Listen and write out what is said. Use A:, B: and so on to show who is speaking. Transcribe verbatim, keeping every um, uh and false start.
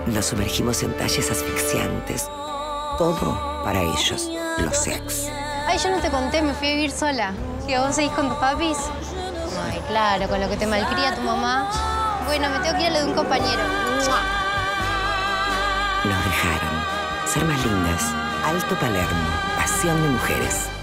A: Nos sumergimos en talles asfixiantes. Todo para ellos, los ex.
B: Ay, yo no te conté, me fui a vivir sola. ¿Que vos seguís con tus papis? Ay, claro, con lo que te malcría tu mamá. Bueno, me tengo que ir a lo de un compañero.
A: Nos dejaron. Ser más lindas. Alto Palermo. Pasión de mujeres.